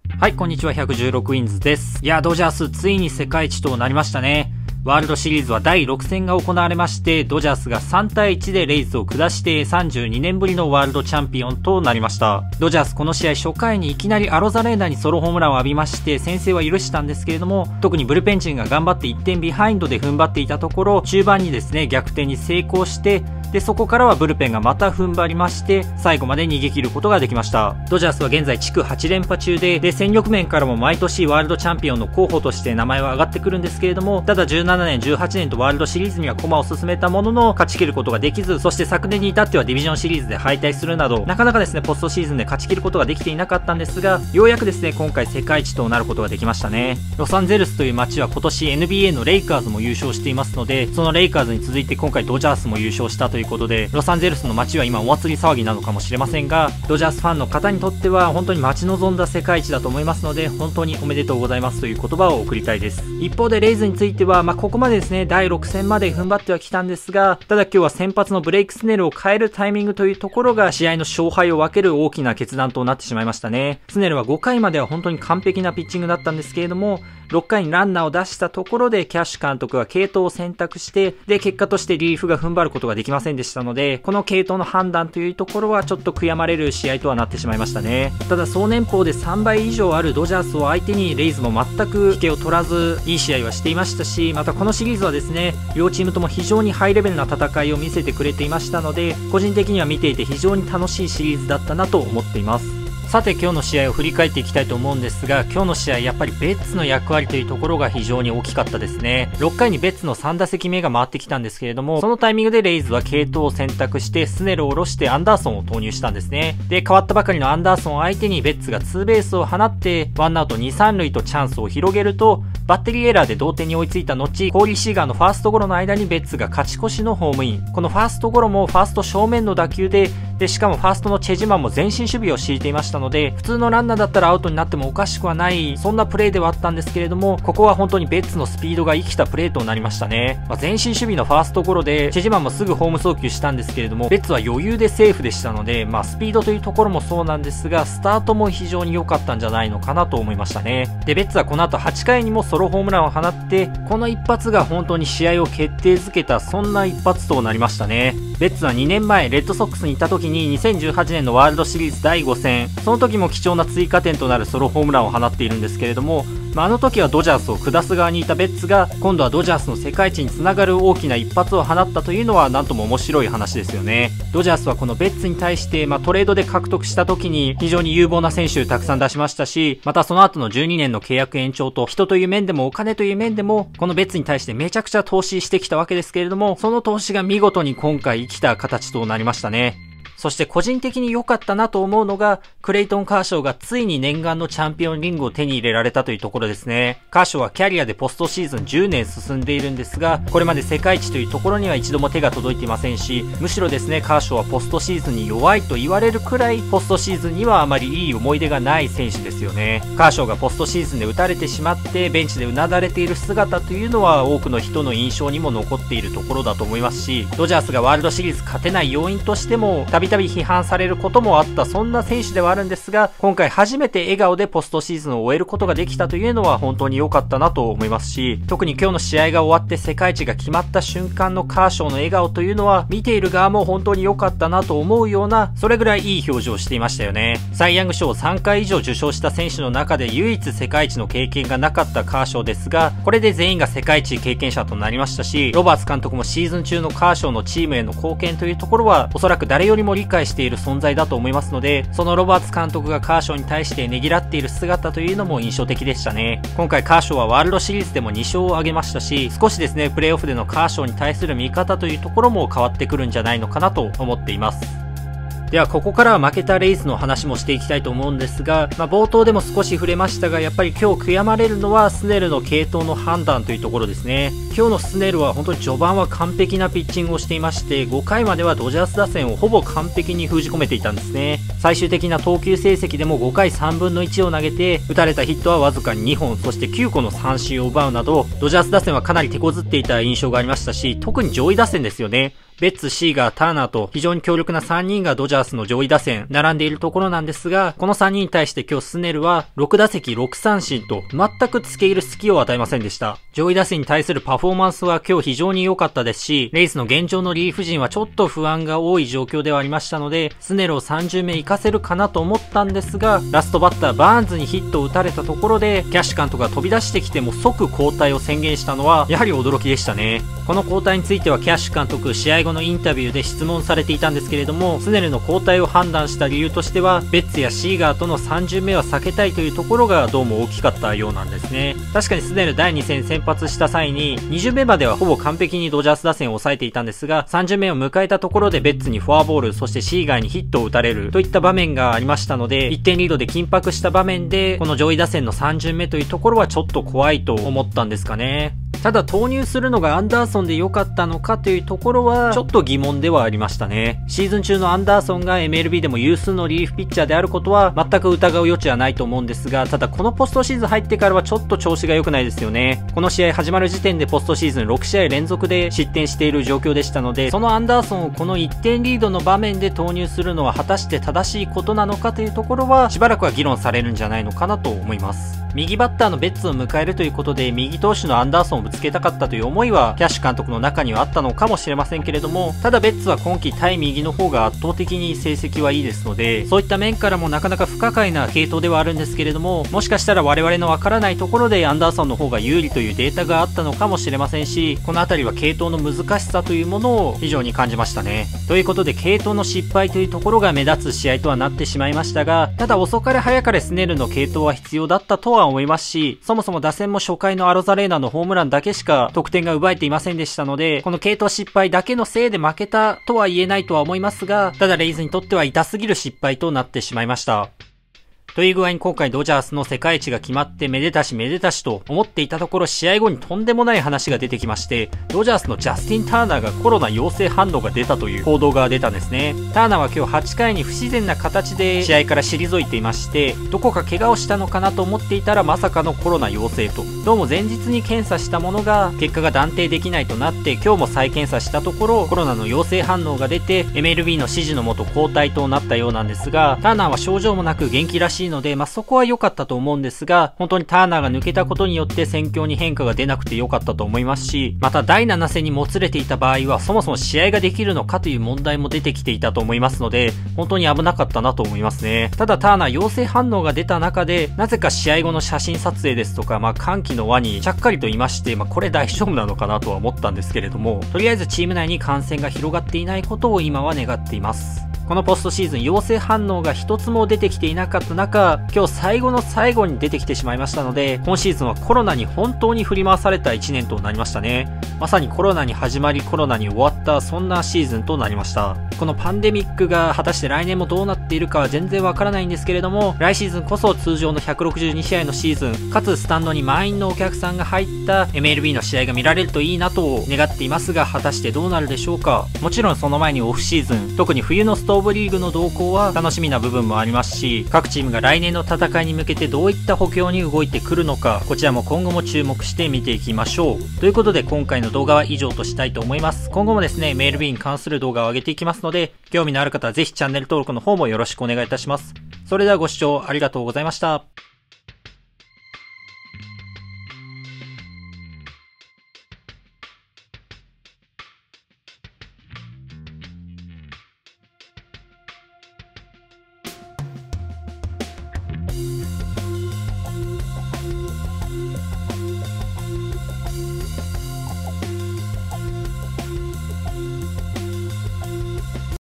はい、こんにちは、116ウィンズです。いや、ドジャース、ついに世界一となりましたね。ワールドシリーズは第6戦が行われまして、ドジャースが3対1でレイズを下して32年ぶりのワールドチャンピオンとなりました。ドジャースこの試合初回にいきなりアロザレーナにソロホームランを浴びまして先制は許したんですけれども、特にブルペン陣が頑張って1点ビハインドで踏ん張っていたところ、中盤にですね、逆転に成功して、で、そこからはブルペンがまた踏ん張りまして、最後まで逃げ切ることができました。ドジャースは現在地区8連覇中で、戦力面からも毎年ワールドチャンピオンの候補として名前は上がってくるんですけれども、ただ17年、18年とワールドシリーズには駒を進めたものの、勝ち切ることができず、そして昨年に至ってはディビジョンシリーズで敗退するなど、なかなかですね、ポストシーズンで勝ち切ることができていなかったんですが、ようやくですね、今回世界一となることができましたね。ロサンゼルスという街は今年 NBA のレイカーズも優勝していますので、そのレイカーズに続いて今回ドジャースも優勝したということで、ロサンゼルスの街は今お祭り騒ぎなのかもしれませんが、ドジャースファンの方にとっては本当に待ち望んだ世界一だと思いますので、本当におめでとうございますという言葉を送りたいです。一方でレイズについては、ここまでですね、第6戦まで踏ん張ってはきたんですが、ただ今日は先発のブレイクスネルを変えるタイミングというところが試合の勝敗を分ける大きな決断となってしまいましたね。スネルは5回までは本当に完璧なピッチングだったんですけれども、6回にランナーを出したところでキャッシュ監督は継投を選択して、で、結果としてリリーフが踏ん張ることができませんでしたので、この継投の判断というところはちょっと悔やまれる試合とはなってしまいましたね。ただ総年俸で3倍以上あるドジャースを相手にレイズも全く引けを取らず、いい試合はしていましたし、またこのシリーズはですね、両チームとも非常にハイレベルな戦いを見せてくれていましたので、個人的には見ていて非常に楽しいシリーズだったなと思っています。さて今日の試合を振り返っていきたいと思うんですが、今日の試合やっぱりベッツの役割というところが非常に大きかったですね。6回にベッツの3打席目が回ってきたんですけれども、そのタイミングでレイズは継投を選択してスネルを下ろしてアンダーソンを投入したんですね。で、変わったばかりのアンダーソンを相手にベッツがツーベースを放ってワンアウト2、3塁とチャンスを広げると、バッテリーエラーで同点に追いついた後、コーリー・シーガーのファーストゴロの間にベッツが勝ち越しのホームイン。このファーストゴロもファースト正面の打球で、しかもファーストのチェジマンも前進守備を敷いていましたので、普通のランナーだったらアウトになってもおかしくはない、そんなプレーではあったんですけれども、ここは本当にベッツのスピードが生きたプレーとなりましたね。前進守備のファーストゴロで、チェジマンもすぐホーム送球したんですけれども、ベッツは余裕でセーフでしたので、スピードというところもそうなんですが、スタートも非常に良かったんじゃないのかなと思いましたね。で、ベッツはこの後8回にもソロホームランを放って、この一発が本当に試合を決定づけた、そんな一発となりましたね。ベッツは2年前、レッドソックスにいた時に2018年のワールドシリーズ第5戦、その時も貴重な追加点となるソロホームランを放っているんですけれども、あの時はドジャースを下す側にいたベッツが、今度はドジャースの世界一につながる大きな一発を放ったというのは、なんとも面白い話ですよね。ドジャースはこのベッツに対して、トレードで獲得した時に非常に有望な選手たくさん出しましたし、またその後の12年の契約延長と、人という面でもお金という面でも、このベッツに対してめちゃくちゃ投資してきたわけですけれども、その投資が見事に今回生きた形となりましたね。そして個人的に良かったなと思うのが、クレイトン・カーショーがついに念願のチャンピオンリングを手に入れられたというところですね。カーショーはキャリアでポストシーズン10年進んでいるんですが、これまで世界一というところには一度も手が届いていませんし、むしろですね、カーショーはポストシーズンに弱いと言われるくらい、ポストシーズンにはあまりいい思い出がない選手ですよね。カーショーがポストシーズンで打たれてしまって、ベンチでうなだれている姿というのは多くの人の印象にも残っているところだと思いますし、ドジャースがワールドシリーズ勝てない要因としても、たびたび批判されることもあった、そんな選手ではあるんですが、今回初めて笑顔でポストシーズンを終えることができたというのは本当に良かったなと思いますし、特に今日の試合が終わって世界一が決まった瞬間のカーショーの笑顔というのは、見ている側も本当に良かったなと思うような、それぐらいいい表情をしていましたよね。サイ・ヤング賞を3回以上受賞した選手の中で唯一世界一の経験がなかったカーショーですが、これで全員が世界一経験者となりましたし、ロバーツ監督もシーズン中のカーショーのチームへの貢献というところは、おそらく誰よりも理解している存在だと思いますので、そのロバーツ監督がカーショーに対してねぎらっている姿というのも印象的でしたね。今回カーショーはワールドシリーズでも2勝を挙げましたし、少しですね、プレーオフでのカーショーに対する見方というところも変わってくるんじゃないのかなと思っています。ではここからは負けたレイズの話もしていきたいと思うんですが、冒頭でも少し触れましたが、やっぱり今日悔やまれるのはスネルの継投の判断というところですね。今日のスネルは本当に序盤は完璧なピッチングをしていまして、5回まではドジャース打線をほぼ完璧に封じ込めていたんですね。最終的な投球成績でも5回3分の1を投げて、打たれたヒットはわずか2本、そして9個の三振を奪うなど、ドジャース打線はかなり手こずっていた印象がありましたし、特に上位打線ですよね。 ベッツ、シーガー、ターナーと非常に強力な3人がドジャースの上位打線並んでいるところなんですが、この3人に対して今日スネルは6打席6三振と全く付け入る隙を与えませんでした。上位打線に対するパフォーマンスは今日非常に良かったですし、レイズの現状のリリーフ陣はちょっと不安が多い状況ではありましたので、スネルを3巡目活かせるかなと思ったんですが、ラストバッターバーンズにヒットを打たれたところで、キャッシュ監督が飛び出してきても即交代を宣言したのは、やはり驚きでしたね。この交代についてはキャッシュ監督、試合後のインタビューで質問されていたんですけれども、スネルの交代を判断した理由としては、ベッツやシーガーとの3巡目は避けたいというところがどうも大きかったようなんですね。確かにスネル第2戦先発した際に、2巡目まではほぼ完璧にドジャース打線を抑えていたんですが、3巡目を迎えたところでベッツにフォアボール、そしてシーガーにヒットを打たれるといった場面がありましたので、1点リードで緊迫した場面で、この上位打線の3巡目というところはちょっと怖いと思ったんですかね。ただ投入するのがアンダーソンで良かったのかというところはちょっと疑問ではありましたね。シーズン中のアンダーソンが MLB でも有数のリリーフピッチャーであることは全く疑う余地はないと思うんですが、ただこのポストシーズン入ってからはちょっと調子が良くないですよね。この試合始まる時点でポストシーズン6試合連続で失点している状況でしたので、そのアンダーソンをこの1点リードの場面で投入するのは果たして正しいことなのかというところはしばらくは議論されるんじゃないのかなと思います。右バッターのベッツを迎えるということで右投手のアンダーソンをぶつけたかったという思いはキャッシュ監督の中にはあったのかもしれませんけれども、ただベッツは今季対右の方が圧倒的に成績はいいですので、そういった面からもなかなか不可解な系統ではあるんですけれども、もしかしたら我々のわからないところでアンダーソンの方が有利というデータがあったのかもしれませんし、このあたりは系統の難しさというものを非常に感じましたね。ということで系統の失敗というところが目立つ試合とはなってしまいましたが、ただ遅かれ早かれスネルの系統は必要だったとは思いますし、そもそも打線も初回のアロザレーナのホームランだけしか得点が奪えていませんでしたので、この系統失敗だけのせいで負けたとは言えないとは思いますが、ただレイズにとっては痛すぎる失敗となってしまいました。という具合に今回ドジャースの世界一が決まってめでたしめでたしと思っていたところ、試合後にとんでもない話が出てきまして、ドジャースのジャスティン・ターナーがコロナ陽性反応が出たという報道が出たんですね。ターナーは今日8回に不自然な形で試合から退いていまして、どこか怪我をしたのかなと思っていたらまさかのコロナ陽性と、どうも前日に検査したものが結果が断定できないとなって、今日も再検査したところコロナの陽性反応が出て MLB の指示のもと交代となったようなんですが、ターナーは症状もなく元気らしいので、そこは良かったと思うんですが、本当にターナーが抜けたことによって戦況に変化が出なくて良かったと思いますし、また第7戦にもつれていた場合はそもそも試合ができるのかという問題も出てきていたと思いますので、本当に危なかったなと思いますね。ただターナー陽性反応が出た中で、なぜか試合後の写真撮影ですとか、歓喜の輪にちゃっかりといまして、これ大丈夫なのかなとは思ったんですけれども、とりあえずチーム内に感染が広がっていないことを今は願っています。このポストシーズン陽性反応が一つも出てきていなかった中、今日最後の最後に出てきてしまいましたので、今シーズンはコロナに本当に振り回された1年となりましたね。まさにコロナに始まりコロナに終わった、そんなシーズンとなりました。このパンデミックが果たして来年もどうなっているかは全然わからないんですけれども、来シーズンこそ通常の162試合のシーズン、かつスタンドに満員のお客さんが入った MLB の試合が見られるといいなと願っていますが、果たしてどうなるでしょうか。もちろんその前にオフシーズン、特に冬のストーブリーグの動向は楽しみな部分もありますし、各チームが来年の戦いに向けてどういった補強に動いてくるのか、こちらも今後も注目して見ていきましょう。ということで今回の動画は以上としたいと思います。今後もですね、MLB に関する動画を上げていきますので、興味のある方はぜひチャンネル登録の方もよろしくお願いいたします。それではご視聴ありがとうございました。